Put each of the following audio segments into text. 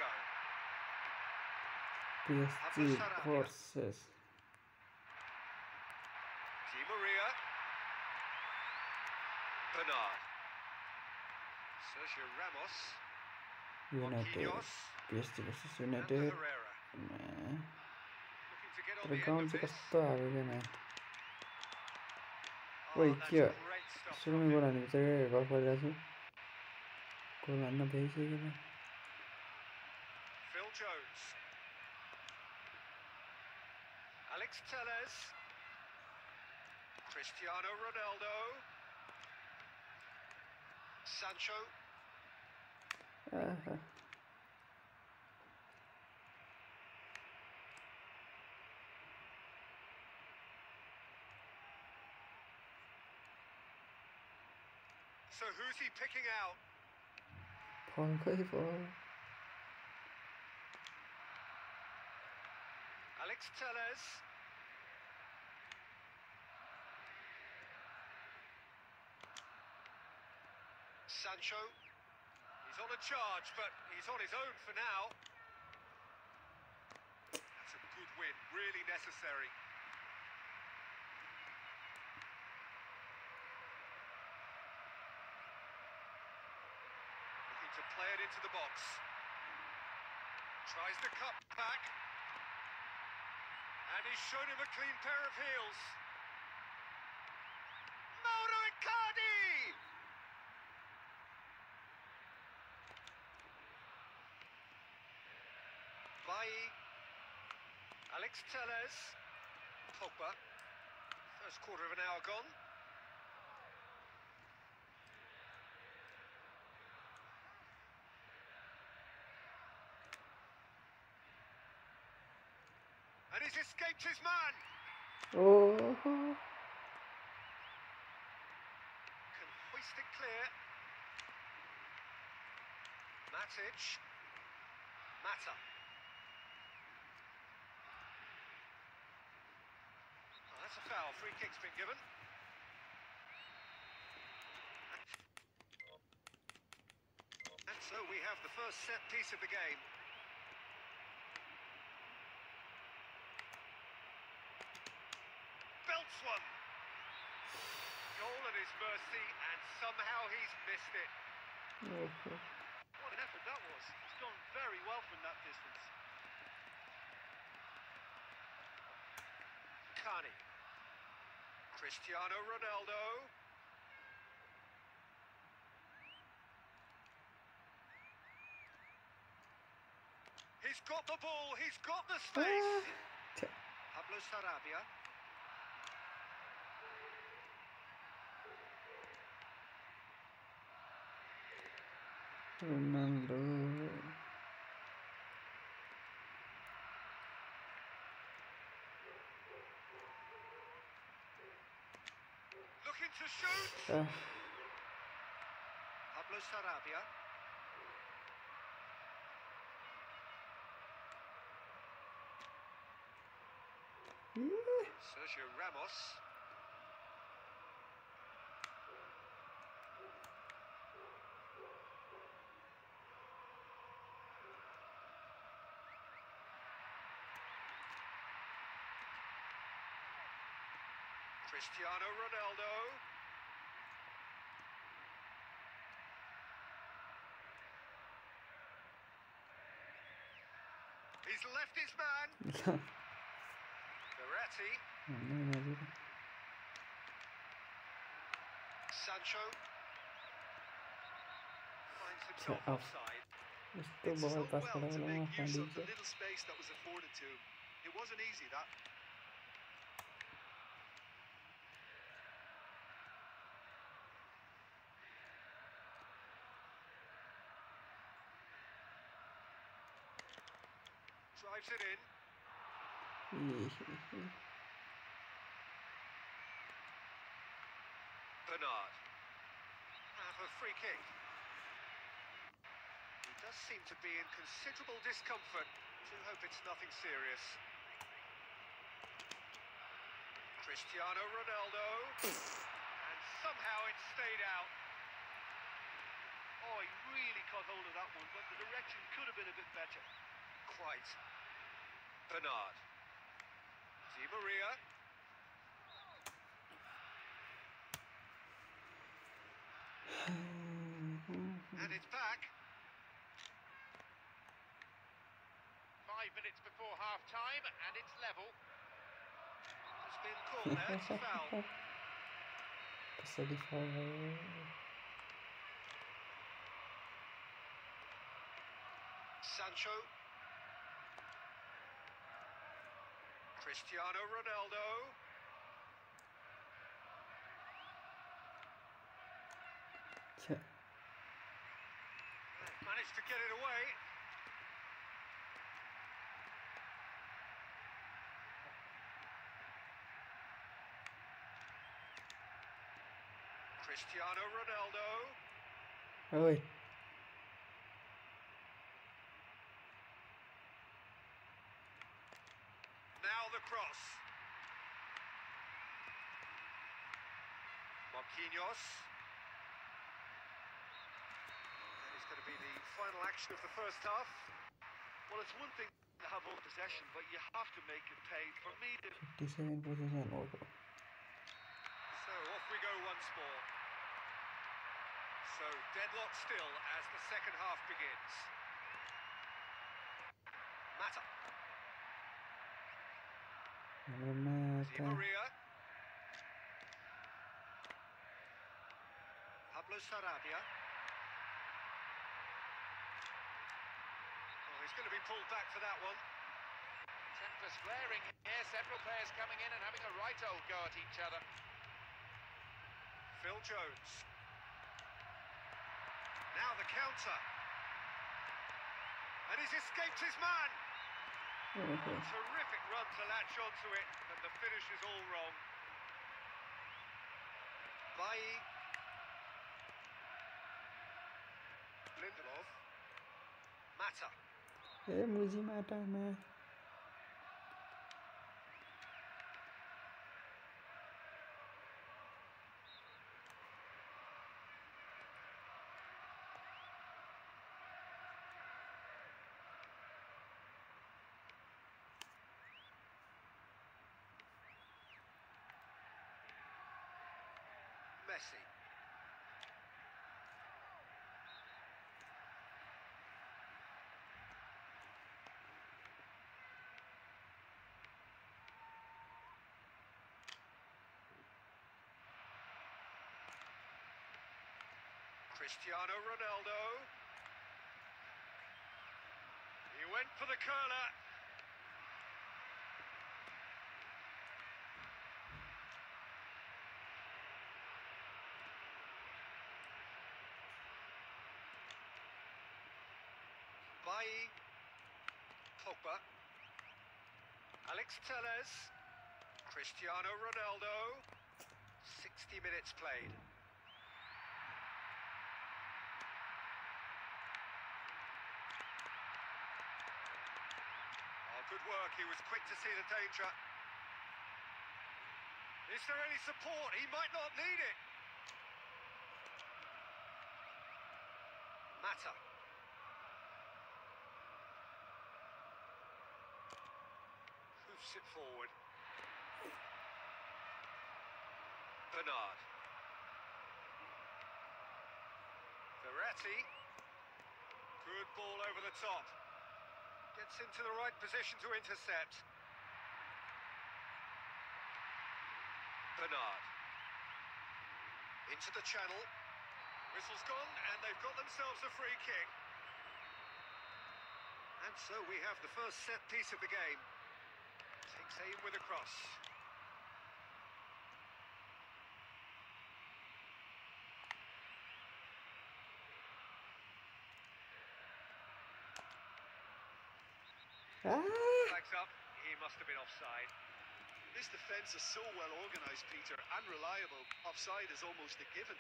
PSG versus Di Maria. Bernard. Sergio Ramos. United. Marquinhos. PSG versus And United. Herrera. Nah. Looking to get on the end Tergaun of चाहिँ this. कस्तो हालेको नि Oh, ओइ that's के great stuff सुरुमै from goal him. हानेको चाहिँ गफ गरिरहेको छु गोल हान्न भइसकेन Phil Jones. Alex Telles. Cristiano Ronaldo. Sancho. आहा So who's he picking out? फलकै भयो Alex Telles. Sancho. He's on a charge, but he's on his own for now. That's a good win, really necessary. Looking to play it into the box. Tries the cut back. And he's shown him a clean pair of heels. Mauro Icardi! Bailly. Alex Telles. Pogba. First quarter of an hour gone. And he's escaped his man. ओहो Can hoist it clear. Matic. Mata. Oh, that's a foul. Free kick's been given. And so we have the first set piece of the game. Belts one. Goal at his mercy, and somehow he's missed it. ओहो What an effort that was. He's gone very well from that distance. Carney. Cristiano Ronaldo. He's got the ball, he's got the space. Pablo Sarabia. Ronaldo Looking to shoot. Pablo Sarabia. Sergio Ramos. Cristiano Ronaldo. He's left his man. Verratti. Sancho. Finds himself offside. यस्तो It's बल so pass well to गराउन make use of the पाइन्छ little space that was afforded to him. It wasn't easy, that. Drives it in. Bernard. Have a free kick. He does seem to be in considerable discomfort. Do hope it's nothing serious. Cristiano Ronaldo. And somehow it stayed out. Oh, he really caught hold of that one, but the direction could have been a bit better. Quite. Bernard. Di Maria. And it's back. 5 minutes before half time, and it's level. It's been called there. It's a foul. Passa de favor. Sancho. Cristiano Ronaldo. Tja. Managed to get it away. Cristiano Ronaldo. Oi. Now the cross. Marquinhos. That is going to be the final action of the first half. Well, it's one thing to have all possession, but you have to make it pay. For me, 57 possession over. So off we go once more. So deadlock still as the second half begins. Mata. Di Mata. Maria. Pablo Sarabia. Oh, he's going to be pulled back for that one. Tempers flaring here, several players coming in and having a right old go at each other. Phil Jones. Now the counter. And he's escaped his man. Okay. Terrific run to latch onto it, and the finish is all wrong. Bailly. Lindelof. Mata. मुझे माता मैं Messi. Cristiano Ronaldo. He went for the curler. Bailly. Pogba. Alex Telles. Cristiano Ronaldo. 60 minutes played. Good work, he was quick to see the danger. Is there any support? He might not need it. Mata. Hoofs it forward. Bernard. Verratti. Good ball over the top. Gets into the right position to intercept. Bernard. Into the channel. Whistle's gone, and they've got themselves a free kick. And so we have the first set piece of the game. Takes aim with a cross. Flags up. He must have been offside. this defence is so well organised, Peter, and reliable. Offside is almost a given.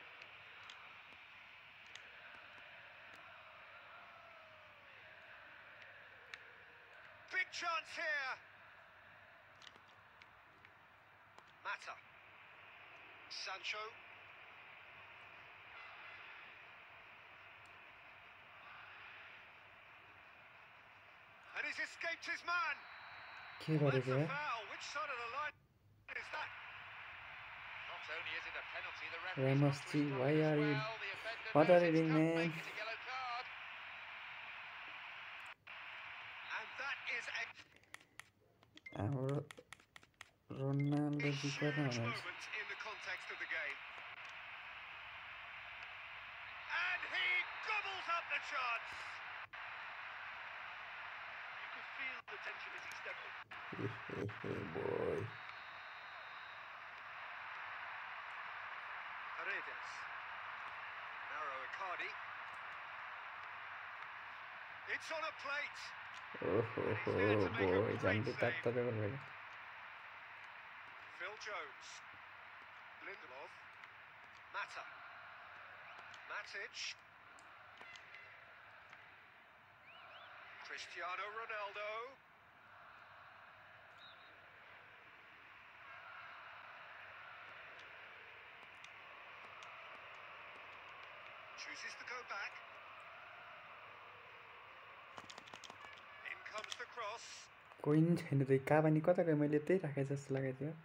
Big chance here. Mata. Sancho. he's escaped his man. के Well, गरेको that's a यार foul. Which side of the line is that? Not only is it a penalty, the referee's Ramos got to G, stop why it as are you well. The offender what knows are you it's doing, can't man? make it a yellow card. And that is a हाम्रो Ronaldo ji huge कता हुनुहुन्छ moment in the context of the game. And he gobbles up the chance. You could feel the tension as he stepped in. boy Paredes. Narrow Icardi. It's on a plate. boy झन्डै तात्ता गरेर Phil Jones. Lindelof. Mata. Matic. Cristiano Ronaldo. Chooses to go back. In comes the cross. कोही नि छैन त काबानी कता गयो मैले त्यही राखे जस्तो लागेको थियो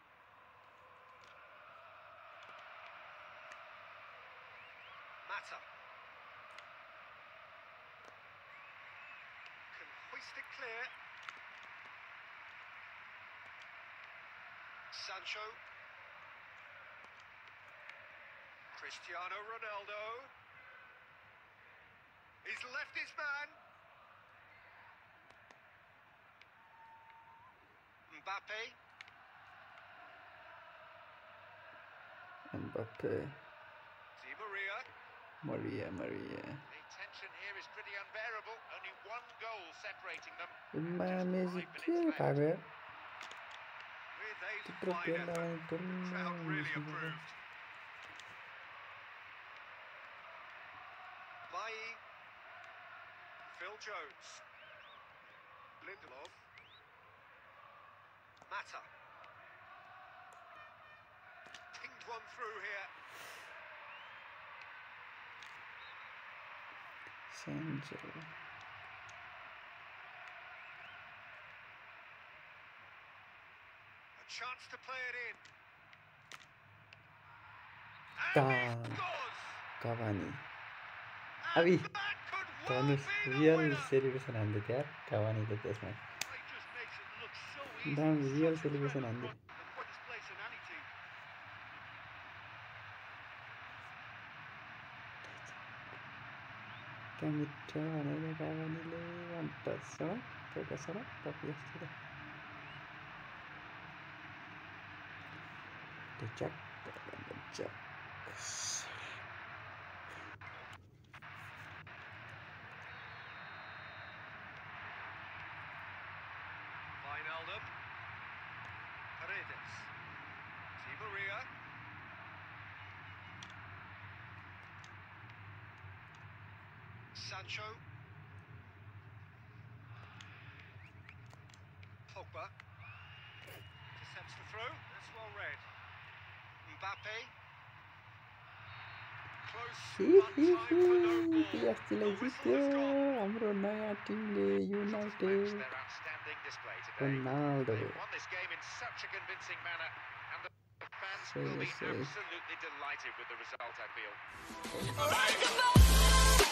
Mata. Can hoist it clear. Sancho. Cristiano Ronaldo. He's left his man. Mbappe. Mbappe Di Maria. Maria The tension here is pretty unbearable. Only one goal separating them. Messi के भएको यार With a त्यत्रो fine पेल effort. लगाउने Crowd really टुल्ल approved. Bailly. Phil Jones. Lindelof. Mata. Pinged one through here. Sancho A chance to play it in. Damn. And he scores! Cavani And Abi, that could well Cavani be the real winner. celebration हान्दै थियो यार Cavani त त्यसमा He just makes it look so easy. Damn, Such real a threat celebration up हान्दै front and put his place in any team. क्या मिठो भनेर Cavaniले मनपर्छ त्यही sir टपी जस्तो त Jack Wijnaldum. Paredes. Di Maria. Sancho. Pogba. Intercepts the throw. That's well read. Mbappe. Close one time for no ball. पिएसजीलाई The whistle जित्यो has gone. हाम्रो नयाँ टिमले Match united their outstanding display today. Ronaldo They won this game in such a convincing manner, and the fans Say will be the same. absolutely delighted with the result, I feel. Like a